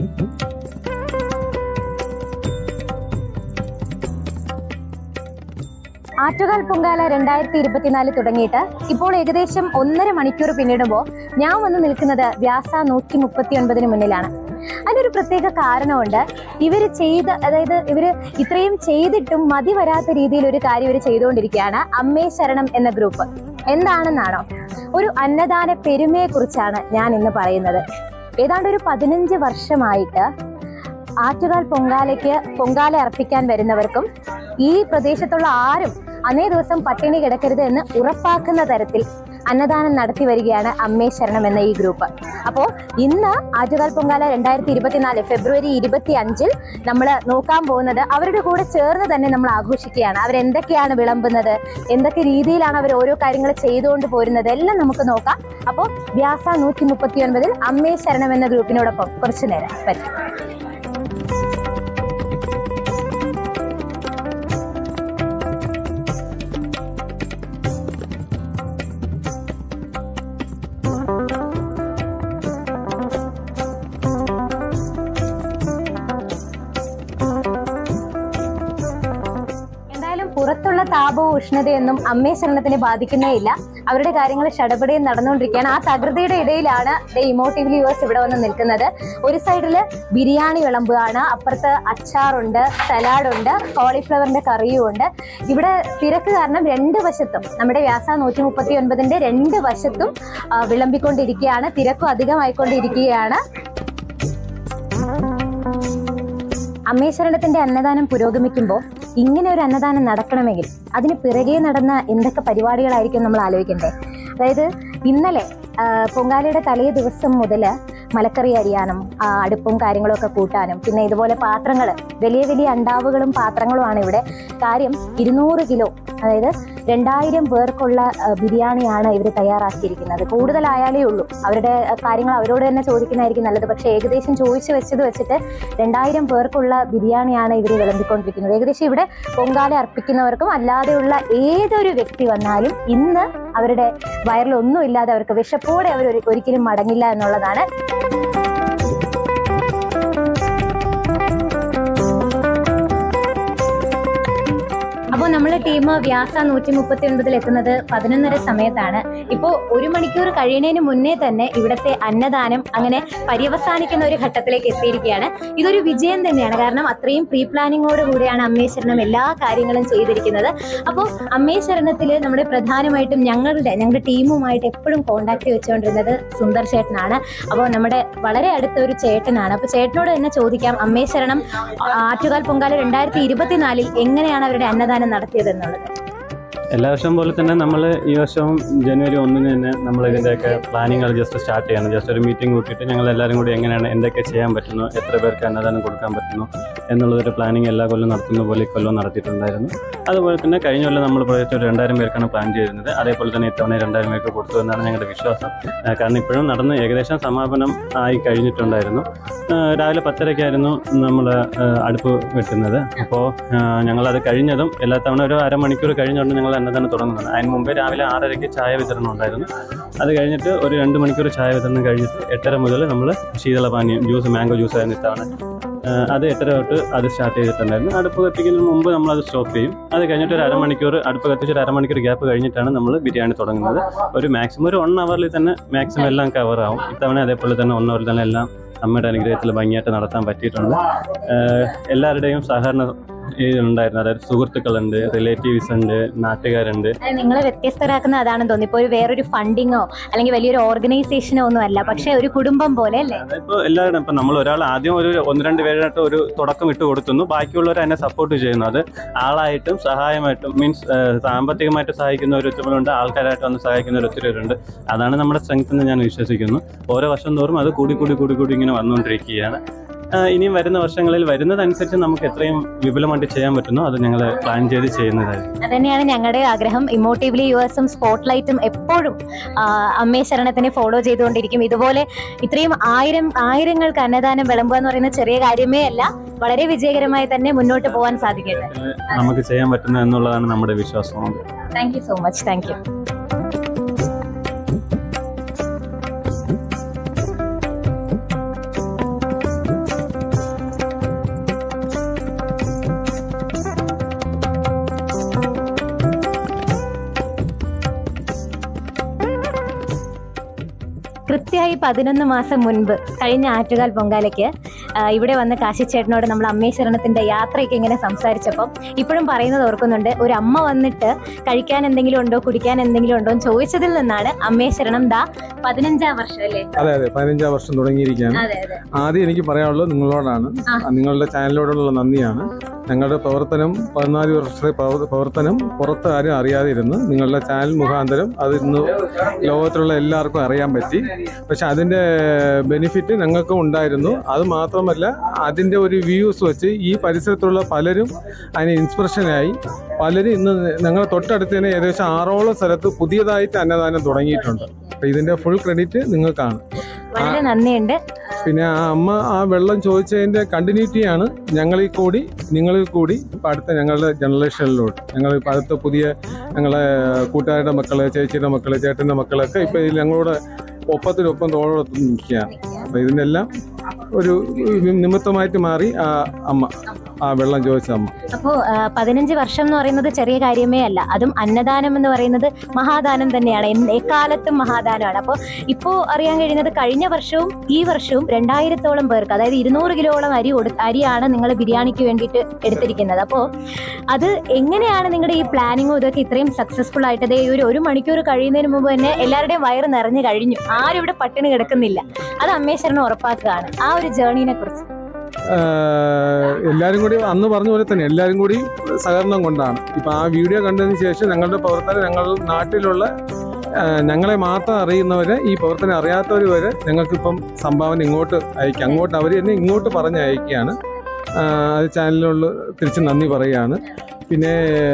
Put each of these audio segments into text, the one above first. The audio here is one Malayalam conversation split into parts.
ആറ്റുകാൽ പൊങ്കാല 2024 തുടങ്ങിയിട്ട് ഇപ്പോൾ ഏകദേശം 1.5 മണിക്കൂർ പിന്നിടുമ്പോൾ ഞാൻ വന്ന് നിൽക്കുന്നത് വ്യാസ 139 മുന്നിലാണ്. അതിനൊരു പ്രത്യേക കാരണമുണ്ട്. ഇവര് ഇത്രയും ചെയ്തിട്ടും മതി വരാത്ത രീതിയിൽ ഒരു കാര്യം ഇവർ ചെയ്തുകൊണ്ടിരിക്കുകയാണ്. അമ്മേ ശരണം എന്ന ഗ്രൂപ്പ് എന്താണെന്നാണോ? ഒരു അന്നദാന പെരുമയെ കുറിച്ചാണ് ഞാൻ ഇന്ന് പറയുന്നത്. ഏതാണ്ട് ഒരു 15 വർഷമായിട്ട് ആറ്റുകാൽ പൊങ്കാല അർപ്പിക്കാൻ വരുന്നവർക്കും ഈ പ്രദേശത്തുള്ള ആരും അന്നേ ദിവസം പട്ടിണി കിടക്കരുത് എന്ന് ഉറപ്പാക്കുന്ന തരത്തിൽ അന്നദാനം നടത്തി വരികയാണ് അമ്മേ ശരണം എന്ന ഈ ഗ്രൂപ്പ്. അപ്പോൾ ഇന്ന് ആറ്റുകാൽ പൊങ്കാല 2024 ഫെബ്രുവരി 25 നമ്മൾ നോക്കാൻ പോകുന്നത് അവരുടെ കൂടെ ചേർന്ന് തന്നെ നമ്മൾ ആഘോഷിക്കുകയാണ്. അവരെന്തൊക്കെയാണ് വിളമ്പുന്നത്, എന്തൊക്കെ രീതിയിലാണ് അവർ ഓരോ കാര്യങ്ങൾ ചെയ്തുകൊണ്ട് പോരുന്നത് എല്ലാം നമുക്ക് നോക്കാം. അപ്പോൾ വ്യാസ 139 അമ്മേ ശരണം എന്ന ഗ്രൂപ്പിനോടൊപ്പം കുറച്ചു നേരം പറ്റും. പുറത്തുള്ള താപവും ഉഷ്ണതയൊന്നും അമ്മേ ശരണത്തിനെ ബാധിക്കുന്നേ ഇല്ല. അവരുടെ കാര്യങ്ങൾ ഷടപടയും നടന്നുകൊണ്ടിരിക്കുകയാണ്. ആ തകൃതിയുടെ ഇടയിലാണ് ഇമോട്ടീവ്ലി യുവേഴ്സ് ഇവിടെ വന്ന് നിൽക്കുന്നത്. ഒരു സൈഡിൽ ബിരിയാണി വിളമ്പുകയാണ്, അപ്പുറത്ത് അച്ചാറുണ്ട്, സലാഡുണ്ട്, കോളിഫ്ലവറിന്റെ കറിയും ഉണ്ട്. ഇവിടെ തിരക്ക് കാരണം രണ്ട് വശത്തും നമ്മുടെ വ്യാസ 139ന്റെ രണ്ട് വശത്തും വിളമ്പിക്കൊണ്ടിരിക്കുകയാണ്. തിരക്കും അധികമായിക്കൊണ്ടിരിക്കുകയാണ്. അമ്മേ ശരണത്തിന്റെ അന്നദാനം പുരോഗമിക്കുമ്പോൾ ഇങ്ങനെ ഒരു അന്നദാനം നടക്കണമെങ്കിൽ അതിന് പിറകെ നടന്ന എന്തൊക്കെ പരിപാടികളായിരിക്കും നമ്മൾ ആലോചിക്കണ്ടേ? അതായത് ഇന്നലെ പൊങ്കാലയുടെ തലേ ദിവസം മുതൽ മലക്കറി അരിയാനും അടുപ്പും കാര്യങ്ങളും ഒക്കെ കൂട്ടാനും, പിന്നെ ഇതുപോലെ പാത്രങ്ങൾ, വലിയ വലിയ അണ്ടാവുകളും പാത്രങ്ങളുമാണ് ഇവിടെ. കാര്യം 200 കിലോ, അതായത് 2000 പേർക്കുള്ള ബിരിയാണിയാണ് ഇവർ തയ്യാറാക്കിയിരിക്കുന്നത്. കൂടുതലായാലേ ഉള്ളൂ, അവരുടെ കാര്യങ്ങൾ അവരോട് തന്നെ ചോദിക്കുന്നതായിരിക്കും നല്ലത്. പക്ഷേ ഏകദേശം ചോദിച്ചു വെച്ചിട്ട് 2000 പേർക്കുള്ള ബിരിയാണിയാണ് ഇവർ വിളമ്പിക്കൊണ്ടിരിക്കുന്നത്. ഏകദേശം ഇവിടെ പൊങ്കാല അർപ്പിക്കുന്നവർക്കും അല്ലാതെയുള്ള ഏതൊരു വ്യക്തി വന്നാലും ഇന്ന് അവരുടെ വയറിലൊന്നും ഇല്ലാതെ അവർക്ക് വിശപ്പോടെ അവർ ഒരിക്കലും മടങ്ങില്ല എന്നുള്ളതാണ്. അപ്പോൾ നമ്മുടെ ടീം വ്യാസ 139 എത്തുന്നത് 11:30 സമയത്താണ്. ഇപ്പോൾ 1 മണിക്കൂർ കഴിയുന്നതിന് മുന്നേ തന്നെ ഇവിടുത്തെ അന്നദാനം അങ്ങനെ പര്യവസാനിക്കുന്ന ഒരു ഘട്ടത്തിലേക്ക് എത്തിയിരിക്കുകയാണ്. ഇതൊരു വിജയം തന്നെയാണ്. കാരണം അത്രയും പ്രീ പ്ലാനിങ്ങോട് കൂടിയാണ് അമ്മേ ശരണം എല്ലാ കാര്യങ്ങളും ചെയ്തിരിക്കുന്നത്. അപ്പോൾ അമ്മേ ശരണത്തിൽ നമ്മുടെ പ്രധാനമായിട്ടും ഞങ്ങളുടെ ടീമുമായിട്ട് എപ്പോഴും കോണ്ടാക്ട് വെച്ചുകൊണ്ടിരുന്നത് സുന്ദർ ചേട്ടനാണ്. അപ്പോൾ നമ്മുടെ വളരെ അടുത്ത ഒരു ചേട്ടനാണ്. അപ്പോൾ ചേട്ടനോട് തന്നെ ചോദിക്കാം, അമ്മേ ശരണം ആറ്റുകാൽ പൊങ്കാല 2024 എങ്ങനെയാണ് അവരുടെ അന്നദാനം നടത്തിയത് എന്നുള്ളത്. എല്ലാ വർഷവും പോലെ തന്നെ നമ്മൾ ഈ വർഷവും ജനുവരി 1 തന്നെ നമ്മൾ ഇതിൻ്റെയൊക്കെ പ്ലാനിങ്ങൾ ജസ്റ്റ് സ്റ്റാർട്ട് ചെയ്യണം. ജസ്റ്റ് ഒരു മീറ്റിംഗ് കൂട്ടിയിട്ട് ഞങ്ങൾ എല്ലാവരും കൂടി എങ്ങനെയാണ് എന്തൊക്കെ ചെയ്യാൻ പറ്റുന്നു, എത്ര പേർക്ക് അന്നദാനം കൊടുക്കാൻ പറ്റുന്നു എന്നുള്ളതൊരു പ്ലാനിങ് എല്ലാ കൊല്ലം നടത്തുന്ന പോലെ ഇക്കൊല്ലം നടത്തിയിട്ടുണ്ടായിരുന്നു. അതുപോലെ തന്നെ കഴിഞ്ഞ കൊല്ലം നമ്മൾ പ്രൊജക്റ്റ് ഒരു 2000 പേർക്കാണ് പ്ലാൻ ചെയ്തിരുന്നത്. അതേപോലെ തന്നെ ഇത്തവണ 2000 പേർക്ക് കൊടുത്തു എന്നാണ് ഞങ്ങളുടെ വിശ്വാസം. കാരണം ഇപ്പോഴും നടന്ന് ഏകദേശം സമാപനം ആയി കഴിഞ്ഞിട്ടുണ്ടായിരുന്നു. രാവിലെ 10:30-ക്കായിരുന്നു നമ്മൾ അടുപ്പ് വെട്ടുന്നത്. അപ്പോൾ ഞങ്ങളത് കഴിഞ്ഞതും എല്ലാ തവണ ഒരു അരമണിക്കൂർ കഴിഞ്ഞുകൊണ്ട് ഞങ്ങൾ അന്നദാനം തുടങ്ങുന്നത്. അതിന് മുമ്പേ രാവിലെ 6:30-ക്ക് ചായ വിതരണം ഉണ്ടായിരുന്നു. അത് കഴിഞ്ഞിട്ട് ഒരു 2 മണിക്കൂർ ചായ വിതരണം കഴിഞ്ഞിട്ട് 8:30 മുതൽ നമ്മൾ ശീതളപാനീയം ജ്യൂസ്, മാംഗോ ജ്യൂസ് ആയിരുന്നു ഇത്തവണ. അത് 8:30 തൊട്ട് അത് സ്റ്റാർട്ട് ചെയ്തിട്ടുണ്ടായിരുന്നു. അടുപ്പ് കത്തിക്കുന്നതിന് മുമ്പ് നമ്മളത് സ്റ്റോപ്പ് ചെയ്യും. അത് കഴിഞ്ഞിട്ട് ഒരു അരമണിക്കൂർ അടുപ്പ് കത്തിച്ച് ഒരു അരമണിക്കൂർ ഗ്യാപ്പ് കഴിഞ്ഞിട്ടാണ് നമ്മൾ ബിരിയാണി തുടങ്ങുന്നത്. ഒരു മാക്സിമം ഒരു 1 അവറിൽ തന്നെ മാക്സിമം എല്ലാം കവറാവും. ഇത്തവണ അതേപോലെ തന്നെ 1 അവറിൽ തന്നെ എല്ലാം അമ്മയുടെ അനുഗ്രഹത്തിൽ ഭംഗിയായിട്ട് നടത്താൻ പറ്റിയിട്ടുണ്ട്. എല്ലാവരുടെയും സഹകരണം ഉണ്ടായിരുന്നു. അതായത് സുഹൃത്തുക്കളുണ്ട്, റിലേറ്റീവ്സ് ഉണ്ട്, നാട്ടുകാരുണ്ട്. നിങ്ങളെ വ്യത്യസ്തരാക്കുന്ന അതാണെന്ന് തോന്നി. ഇപ്പോൾ വേറൊരു ഫണ്ടിങ്ങോ അല്ലെങ്കിൽ വലിയൊരു ഓർഗനൈസേഷനോ ഒന്നും അല്ല, പക്ഷെ ഒരു കുടുംബം പോലെ അല്ലേ? ഇപ്പോൾ എല്ലാവരും ഇപ്പം നമ്മൾ ഒരാൾ ആദ്യം ഒരു 1-2 പേരായിട്ട് ഒരു തുടക്കം ഇട്ട് കൊടുക്കുന്നു, ബാക്കിയുള്ളവർ എന്നെ സപ്പോർട്ട് ചെയ്യുന്നു. അത് ആളായിട്ടും സഹായമായിട്ടും മീൻസ് സാമ്പത്തികമായിട്ട് സഹായിക്കുന്ന ഒരു ഒത്തിരിയുണ്ട്, ആൾക്കാരായിട്ട് വന്ന് സഹായിക്കുന്ന ഒരു ഒത്തിരിയുണ്ട്. അതാണ് നമ്മുടെ സ്ട്രെങ്ത് എന്ന് ഞാൻ വിശ്വസിക്കുന്നു. ഓരോ വർഷം തോറും അത് കൂടി ഇങ്ങനെ വന്നുകൊണ്ടിരിക്കുകയാണ്. ഇനിയും വരുന്ന വർഷങ്ങളിൽ വരുന്നതനുസരിച്ച് നമുക്ക് എത്രയും വിപുലമായിട്ട് ചെയ്യാൻ പറ്റുന്നോ അത് ഞങ്ങൾ പ്ലാൻ ചെയ്ത് ചെയ്യുന്നതായിരിക്കും. അതന്നെയാണ് ഞങ്ങളുടെ ആഗ്രഹം. ഇമോട്ടീവ്ലി യുവേഴ്സും സ്പോട്ട്ലൈറ്റും എപ്പോഴും അമ്മേ ശരണത്തിനെ ഫോളോ ചെയ്തുകൊണ്ടിരിക്കും. ഇതുപോലെ ഇത്രയും ആയിരങ്ങൾക്ക് അന്നദാനം വിളമ്പുക എന്ന് പറയുന്ന ചെറിയ കാര്യമേ അല്ല. വളരെ വിജയകരമായി തന്നെ മുന്നോട്ട് പോകാൻ സാധിക്കട്ടെ. നമുക്ക് ചെയ്യാൻ പറ്റുന്നത് എന്നുള്ളതാണ് നമ്മുടെ വിശ്വാസം. Thank you so much. Thank you. കറക്റ്റായി 11 മാസം മുൻപ് കഴിഞ്ഞ ആറ്റുകാൽ പൊങ്കാലയ്ക്ക് ഇവിടെ വന്ന് കാശിച്ചേട്ടനോട് നമ്മൾ അമ്മേശ്വരണത്തിൻ്റെ യാത്രയൊക്കെ ഇങ്ങനെ സംസാരിച്ചപ്പം ഇപ്പോഴും പറയുന്നത് ഓർക്കുന്നുണ്ട്, ഒരു അമ്മ വന്നിട്ട് കഴിക്കാൻ എന്തെങ്കിലും ഉണ്ടോ കുടിക്കാൻ എന്തെങ്കിലും ഉണ്ടോ എന്ന് ചോദിച്ചതിൽ നിന്നാണ് അമ്മേശ്വരണം 15-ാം വർഷം അല്ലേ? അതെ അതെ, 15-ാം വർഷം തുടങ്ങിയിരിക്കുകയാണ്. ആദ്യം എനിക്ക് പറയാനുള്ളത് നിങ്ങളോടാണ്, നിങ്ങളുടെ ചാനലിനോടുള്ള നന്ദിയാണ്. ഞങ്ങളുടെ പ്രവർത്തനം 14 വർഷത്തെ പ്രവർത്തനം പുറത്ത് ആരും അറിയാതെ ഇരുന്ന് നിങ്ങളുടെ ചാനൽ മുഖാന്തരം അത് ഇന്ന് ലോകത്തിലുള്ള എല്ലാവർക്കും അറിയാൻ പറ്റി. പക്ഷെ അതിൻ്റെ ബെനിഫിറ്റ് ഞങ്ങൾക്കും ഉണ്ടായിരുന്നു. അത് മാത്രമല്ല, അതിൻ്റെ ഒരു വ്യൂസ് വെച്ച് ഈ പരിസരത്തുള്ള പലരും അതിന് ഇൻസ്പിറേഷനായി. പലരും ഇന്ന് ഞങ്ങളുടെ തൊട്ടടുത്ത് തന്നെ ഏകദേശം 6ഓളം സ്ഥലത്ത് പുതിയതായിട്ട് അന്നദാനം തുടങ്ങിയിട്ടുണ്ട്. അപ്പം ഇതിൻ്റെ ഫുൾ ക്രെഡിറ്റ് നിങ്ങൾക്കാണ്. വളരെ നന്ദിയുണ്ട്. പിന്നെ ആ അമ്മ ആ വെള്ളം ചോദിച്ചതിൻ്റെ കണ്ടിന്യൂറ്റിയാണ് ഞങ്ങളിൽ കൂടി നിങ്ങളിൽ കൂടി ഇപ്പം അടുത്ത ഞങ്ങളുടെ ജനറേഷനിലോട്ട് ഞങ്ങളിപ്പോൾ അടുത്ത പുതിയ ഞങ്ങളെ കൂട്ടുകാരുടെ മക്കൾ, ചേച്ചിയുടെ മക്കൾ, ചേട്ടൻ്റെ മക്കളൊക്കെ ഇപ്പോൾ ഇതിൽ ഞങ്ങളുടെ ഒപ്പത്തിനൊപ്പം തോളോടൊപ്പം നിൽക്കുകയാണ്. അപ്പം ഇതിനെല്ലാം ഒരു നിമിത്തമായിട്ട് മാറി ആ അമ്മ, ആ വെള്ളം ചോദിച്ച അമ്മ. അപ്പോൾ 15 വർഷം എന്ന് പറയുന്നത് ചെറിയ കാര്യമേ അല്ല. അതും അന്നദാനം എന്ന് പറയുന്നത് മഹാദാനം തന്നെയാണ്, എക്കാലത്തും മഹാദാനമാണ്. അപ്പോൾ ഇപ്പോൾ അറിയാൻ കഴിയുന്നത് കഴിഞ്ഞ വർഷവും ഈ വർഷവും 2000-ഓളം പേർക്ക്, അതായത് 200 കിലോളം അരിയാണ് നിങ്ങൾ ബിരിയാണിക്ക് വേണ്ടിയിട്ട് എടുത്തിരിക്കുന്നത്. അപ്പോൾ അത് എങ്ങനെയാണ് നിങ്ങളുടെ ഈ പ്ലാനിങ്ങും ഇതൊക്കെ ഇത്രയും സക്സസ്ഫുൾ ആയിട്ട്? അതേ ഒരു മണിക്കൂർ കഴിയുന്നതിന് മുമ്പ് തന്നെ എല്ലാവരുടെയും വയറ് നിറഞ്ഞു കഴിഞ്ഞു, ആരും ഇവിടെ പട്ടിണി കിടക്കുന്നില്ല. അത് അമ്മേശ്വരൻ ഉറപ്പാക്കുകയാണ്. ആ ഒരു ജേർണിനെ കുറിച്ച് എല്ലാവരും കൂടി അന്ന് പറഞ്ഞ പോലെ തന്നെ എല്ലാവരും കൂടി സഹകരണം കൊണ്ടാണ്. ഇപ്പം ആ വീഡിയോ കണ്ടതിന് ശേഷം ഞങ്ങളുടെ പ്രവർത്തനം ഞങ്ങൾ നാട്ടിലുള്ള ഞങ്ങളെ മാത്രം അറിയുന്നവരെ, ഈ പ്രവർത്തനം അറിയാത്തവർ വരെ ഞങ്ങൾക്കിപ്പം സംഭാവന ഇങ്ങോട്ട് അയക്കാം. അങ്ങോട്ട് അവർ തന്നെ ഇങ്ങോട്ട് പറഞ്ഞ് അയക്കുകയാണ്. അത് ചാനലിനുള്ള തിരിച്ച് നന്ദി പറയുകയാണ്. പിന്നെ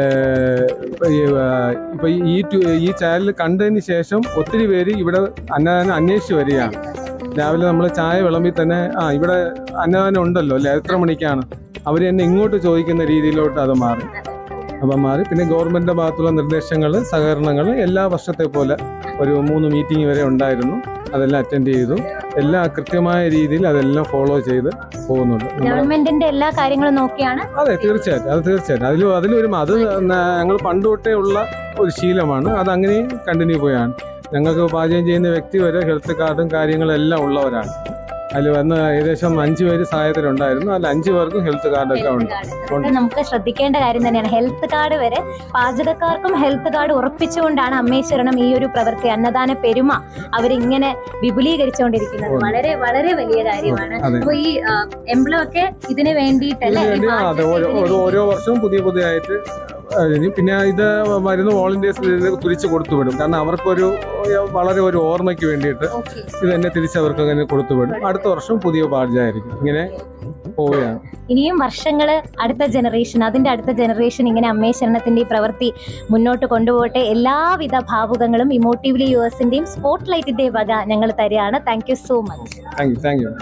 ഇപ്പം ഈ ചാനൽ കണ്ടതിന് ശേഷം ഒത്തിരി പേര് ഇവിടെ അന്നദാനം അന്വേഷിച്ച് വരികയാണ്. രാവിലെ നമ്മൾ ചായ വിളമ്പി തന്നെ ഇവിടെ അന്നദാനം ഉണ്ടല്ലോ അല്ലേ, എത്ര മണിക്കാണ്, അവർ തന്നെ ഇങ്ങോട്ട് ചോദിക്കുന്ന രീതിയിലോട്ട് അത് മാറി. അപ്പം മാറി. പിന്നെ ഗവൺമെൻറ്റിൻ്റെ ഭാഗത്തുള്ള നിർദ്ദേശങ്ങൾ, സഹകരണങ്ങൾ എല്ലാ വർഷത്തെ പോലെ ഒരു 3 മീറ്റിംഗ് വരെ ഉണ്ടായിരുന്നു. അതെല്ലാം അറ്റൻഡ് ചെയ്തു. എല്ലാം കൃത്യമായ രീതിയിൽ അതെല്ലാം ഫോളോ ചെയ്ത് പോകുന്നുണ്ട്. ഗവൺമെന്റിന്റെ എല്ലാ കാര്യങ്ങളും നോക്കിയാണ്. അതെ, തീർച്ചയായിട്ടും. അത് ഞങ്ങൾ പണ്ട് തൊട്ടേ ഉള്ള ഒരു ശീലമാണ്. അത് അങ്ങനെയും കണ്ടിന്യൂ പോയാണ്. ഞങ്ങൾക്ക് പാചകം ചെയ്യുന്ന വ്യക്തി വരെ ഹെൽത്ത് കാർഡും കാര്യങ്ങളെല്ലാം ഉള്ളവരാണ്. അതിൽ വന്ന് ഏകദേശം 5 പേര് സഹായത്തിനുണ്ടായിരുന്നു. അതിൽ 5 പേർക്കും ഹെൽത്ത് കാർഡൊക്കെ ഉണ്ട്. നമുക്ക് ശ്രദ്ധിക്കേണ്ട കാര്യം തന്നെയാണ്. ഹെൽത്ത് കാർഡ് വരെ പാചകക്കാർക്കും ഹെൽത്ത് കാർഡ് ഉറപ്പിച്ചുകൊണ്ടാണ് അമ്മേശ്വരണം ഈ ഒരു പ്രവൃത്തി, അന്നദാന പെരുമ അവരിങ്ങനെ വിപുലീകരിച്ചുകൊണ്ടിരിക്കുന്നത്. വളരെ വളരെ വലിയ കാര്യമാണ്. അപ്പൊ ഈ എംബ്ലം ഒക്കെ ഇതിന് വേണ്ടിയിട്ടല്ലേ? ഓരോ വർഷവും പുതിയതായിട്ട്. പിന്നെ ഇത് വരുന്ന വോളണ്ടിയേഴ്സ് തിരിച്ചു കൊടുത്തുവിടും. കാരണം അവർക്കൊരു വളരെ ഒരു ഓർമ്മയ്ക്ക് വേണ്ടിയിട്ട് ഇത് തന്നെ തിരിച്ചവർക്ക് അങ്ങനെ കൊടുത്തുവിടും. അടുത്ത വർഷം പുതിയ ബാഡ്ജായിരിക്കും. ഇങ്ങനെ പോവുകയാണ്. ഇനിയും വർഷങ്ങൾ, അടുത്ത ജനറേഷൻ, അതിന്റെ അടുത്ത ജനറേഷൻ ഇങ്ങനെ അമ്മേശ്വരണത്തിന്റെ ഈ പ്രവൃത്തി മുന്നോട്ട് കൊണ്ടുപോകട്ടെ. എല്ലാവിധ ഭാവുകങ്ങളും ഇമോട്ടീവ്ലി യുവേഴ്സിന്റെയും സ്പോട്ട് ലൈറ്റിന്റെയും വക ഞങ്ങൾ തരികയാണ്. Thank you so much. Thank you.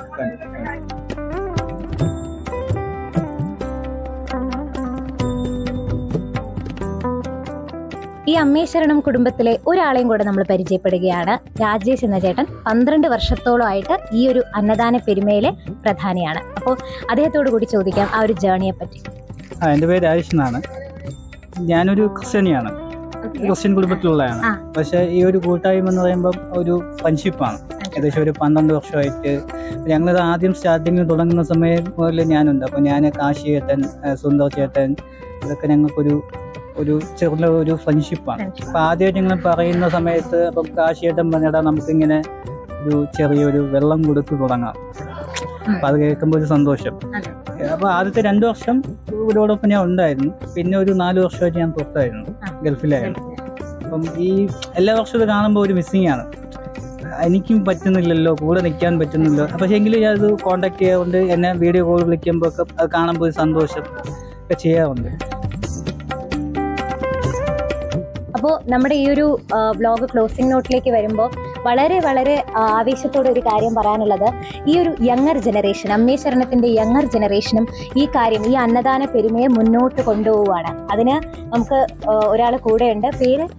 ഈ അമ്മേശ്വരണം കുടുംബത്തിലെ ഒരാളെയും കൂടെ നമ്മൾ പരിചയപ്പെടുകയാണ്. രാജേഷ് എന്ന ചേട്ടൻ 12 വർഷത്തോളമായിട്ട് ഈ ഒരു അന്നദാന പെരുമയിലെ പ്രധാനിയാണ്. അപ്പോൾ അദ്ദേഹത്തോടു കൂടി ചോദിക്കാം ആ ഒരു ജേർണിയെ പറ്റി. എൻ്റെ പേര് രാജേഷ് എന്നാണ്. ഞാനൊരു ക്രിസ്ത്യാനിയാണ്, ക്രിസ്ത്യൻ കുടുംബത്തിലുള്ളതാണ്. പക്ഷേ ഈ ഒരു കൂട്ടായ്മ എന്ന് പറയുമ്പം ഒരു ഫ്രണ്ട്ഷിപ്പാണ്. ഏകദേശം ഒരു 12 വർഷമായിട്ട് ഞങ്ങളിത് ആദ്യം സ്റ്റാർട്ടിങ്ങിൽ തുടങ്ങുന്ന സമയം മുതൽ ഞാനുണ്ട്. അപ്പോൾ ഞാൻ, കാശി ചേട്ടൻ, സുന്ദർ ചേട്ടൻ, ഇതൊക്കെ ഞങ്ങൾക്കൊരു ചെറിയ ഒരു ഫ്രണ്ട്ഷിപ്പാണ്. അപ്പം ആദ്യമായിട്ട് ഞങ്ങൾ പറയുന്ന സമയത്ത് അപ്പം കാശിയേട്ടൻ പറഞ്ഞിടാ നമുക്കിങ്ങനെ ഒരു ചെറിയൊരു വെള്ളം കൊടുത്ത് തുടങ്ങാം. അപ്പം അത് കേൾക്കുമ്പോൾ ഒരു സന്തോഷം. അപ്പോൾ ആദ്യത്തെ 2 വർഷം ഇവരോടൊപ്പം ഞാൻ ഉണ്ടായിരുന്നു. പിന്നെ ഒരു 4 വർഷമായിട്ട് ഞാൻ പുറത്തായിരുന്നു, ഗൾഫിലായിരുന്നു. അപ്പം ഈ എല്ലാ വർഷവും ഇത് കാണുമ്പോൾ ഒരു മിസ്സിങ് ആണ്. എനിക്കും പറ്റുന്നില്ലല്ലോ, കൂടെ നിൽക്കാൻ പറ്റുന്നില്ലോ. പക്ഷേ എങ്കിലും ഞാൻ അത് കോണ്ടാക്ട് ചെയ്യാറുണ്ട്. എന്നെ വീഡിയോ കോൾ വിളിക്കുമ്പോൾ ഒക്കെ അത് കാണുമ്പോൾ ഒരു സന്തോഷം ഒക്കെ ചെയ്യാറുണ്ട്. അപ്പോൾ നമ്മുടെ ഈ ഒരു വ്ലോഗ് ക്ലോസിംഗ് നോട്ടിലേക്ക് വരുമ്പോൾ വളരെ വളരെ ആവേശത്തോടെ ഒരു കാര്യം പറയാനുള്ളത്, ഈ ഒരു യങ്ങർ ജനറേഷൻ, അമ്മേശ്വരണത്തിൻ്റെ യങ്ങർ ജനറേഷനും ഈ കാര്യം, ഈ അന്നദാന പെരുമയെ മുന്നോട്ട് കൊണ്ടുപോവുകയാണ്. അതിന് നമുക്ക് ഒരാൾ കൂടെയുണ്ട്. പേര്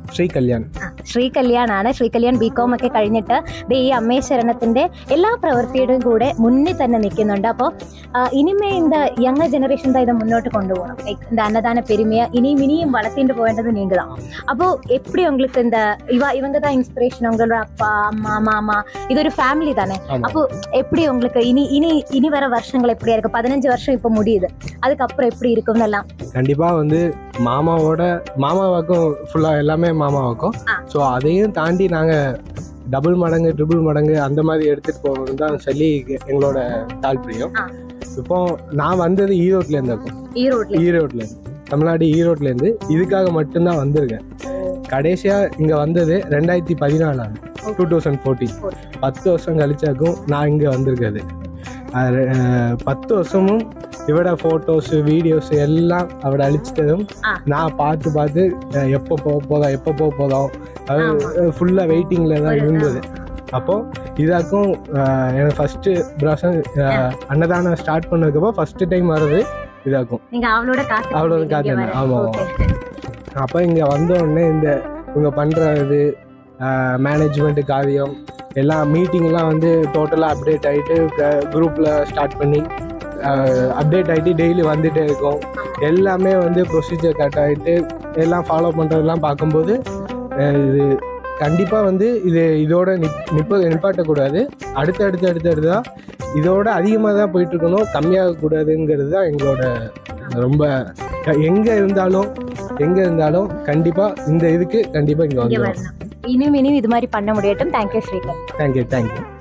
ശ്രീ കല്യാൺ. ശ്രീ കല്യാണാണ്. ശ്രീ കല്യാൺ ബികോം ഒക്കെ കഴിഞ്ഞിട്ട് ഈ അമ്മേ ശരണത്തിന്റെ എല്ലാ പ്രവൃത്തിയുടെയും കൂടെ മുന്നിൽ തന്നെ നിൽക്കുന്നുണ്ട്. അപ്പോൾ ഇനിമേ இந்த யங் ஜெனரேஷன் தான் இதை முன்னோட்டு கொண்டு போகணும். இந்த அன்னதான பெருமையை இனியும் வளர்த்திட்டு போவேண்டது நீங்க தான். அப்போ எப்படி உங்களுக்கு இந்த இவங்க தான் இன்ஸ்பிரேஷன், உங்களோட அப்பா அம்மா மாமா, இது ஒரு ஃபேமிலி தானே. அப்போ எப்படி உங்களுக்கு இனி வர வருஷங்கள் எப்படியா இருக்கு? 15 வருஷம் இப்போ முடியுது, அதுக்கப்புறம் எப்படி இருக்கும் எல்லாம்? கண்டிப்பா வந்து மாமாவாக்கும் ஃபுல்லா எல்லாமே மாமாவாக்கும். ஸோ அதையும் தாண்டி நாங்க டபுள் மடங்கு ட்ரிபிள் மடங்கு அந்த மாதிரி எடுத்துட்டு போகணும்னு தான் சொல்லி எங்களோட தாற்பயம். இப்போ நான் வந்தது ஈரோட்லேருந்து இருக்கும். ஈரோட்லேருந்து தமிழ்நாடு ஈரோட்லேருந்து இதுக்காக மட்டும்தான் வந்திருக்கேன். கடைசியாக இங்கே வந்தது 2014 2014. 10 வருஷம் கழிச்சாக்கும் நான் இங்கே வந்திருக்காது. 10 வருஷமும் இவட ஃபோட்டோஸ் வீடியோஸ் எல்லாம் அவட அழிச்சிட்டதும் நான் பார்த்து எப்போ போக போதும் அது ஃபுல்லாக வெயிட்டிங்கில் தான் இருந்தது. அப்போது இதாக்கும் எனக்கு ஃபஸ்ட்டு பிராசன் அன்னதானம் ஸ்டார்ட் பண்ணதுக்கப்புறம் ஃபஸ்ட்டு டைம் வர்றது இதாக்கும். அவ்வளோட காத்திருந்தேன். ஆமாம். அப்போ இங்கே வந்தோடனே இவங்க பண்ணுறது மேனேஜ்மெண்ட்டு காரியம் எல்லாம் மீட்டிங்லாம் வந்து டோட்டலாக அப்டேட் ஆகிட்டு குரூப்பில் ஸ்டார்ட் பண்ணி அப்டேட் ஆகிட்டு டெய்லி வந்துகிட்டே இருக்கும். எல்லாமே வந்து ப்ரொசீஜர் கட் ஆகிட்டு எல்லாம் ஃபாலோ பண்ணுறதெல்லாம் பார்க்கும்போது இது கண்டிப்பாக வந்து இதோட நிப்பாட்டக்கூடாது. அடுத்ததாக இதோட அதிகமாக தான் போயிட்டுருக்கணும், கம்மியாகக்கூடாதுங்கிறது தான் எங்களோட ரொம்ப. எங்கே இருந்தாலும் கண்டிப்பாக இந்த இதுக்கு கண்டிப்பாக இங்கே வந்து இனியும் இது மாதிரி பண்ண முடியட்டும். தேங்க்யூ ஸ்ரீகர். தேங்க்யூ.